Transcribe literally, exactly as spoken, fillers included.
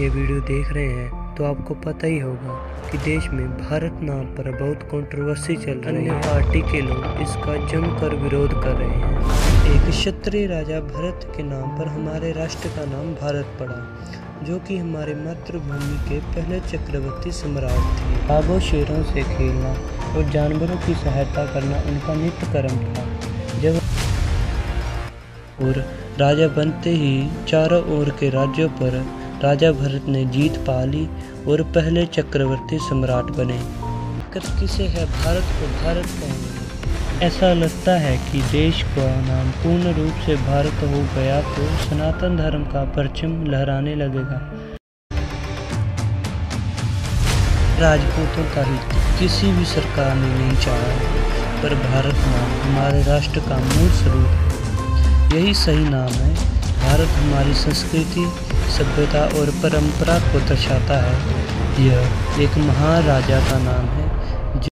ये वीडियो देख रहे हैं तो आपको पता ही होगा कि देश में भारत नाम पर बहुत कंट्रोवर्सी चल रही है। अन्य पार्टी के लोग इसका जमकर विरोध कर रहे हैं। एक क्षत्रिय राजा भरत के नाम पर हमारे राष्ट्र का नाम भारत पड़ा, जो कि हमारे मातृभूमि के पहले चक्रवर्ती सम्राट थे। बाघों शेरों से खेलना और जानवरों की सहायता करना उनका नित्य कर्म था। जब और राजा बनते ही चारों ओर के राज्यों पर राजा भरत ने जीत पा ली और पहले चक्रवर्ती सम्राट बने। दिक्कत किसे है भारत को भारत कहेंगे। ऐसा लगता है कि देश का नाम पूर्ण रूप से भारत हो गया तो सनातन धर्म का परचम लहराने लगेगा। राजपूतों का हित किसी भी सरकार ने नहीं चाहा, पर भारत नाम हमारे राष्ट्र का मूल स्वरूप है। यही सही नाम है। भारत हमारी संस्कृति, सभ्यता और परंपरा को दर्शाता है। यह एक महान राजा का नाम है